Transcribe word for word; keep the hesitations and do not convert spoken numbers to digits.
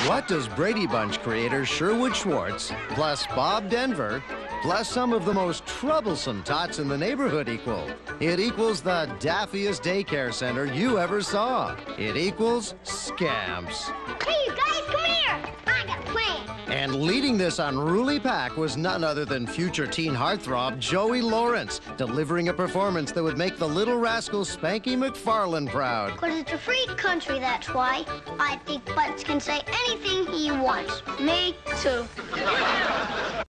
What does Brady Bunch creator Sherwood Schwartz, plus Bob Denver, plus some of the most troublesome tots in the neighborhood equal? It equals the daffiest daycare center you ever saw. It equals Scamps. Hey, you guys, come here! I got a plan. And leading this unruly pack was none other than future teen heartthrob Joey Laurence, delivering a performance that would make the little rascal Spanky McFarlane proud. Because it's a free country, that's why. I think Bunch can say anything he wants. Me too.